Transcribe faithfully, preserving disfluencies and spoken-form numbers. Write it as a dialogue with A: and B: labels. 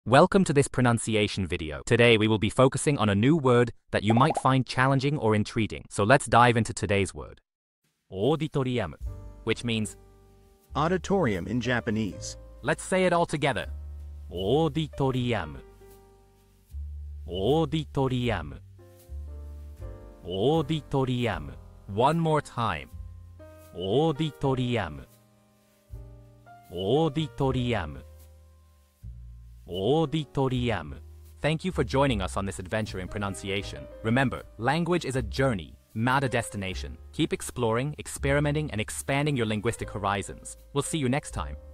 A: Welcome to this pronunciation video. Today we will be focusing on a new word that you might find challenging or intriguing. So let's dive into today's word. Auditorium, which means
B: auditorium in Japanese.
A: Let's say it all together. Auditorium. Auditorium. Auditorium. One more time. Auditorium. Auditorium. Auditorium. Thank you for joining us on this adventure in pronunciation. Remember, language is a journey, not a destination. Keep exploring, experimenting, and expanding your linguistic horizons. We'll see you next time.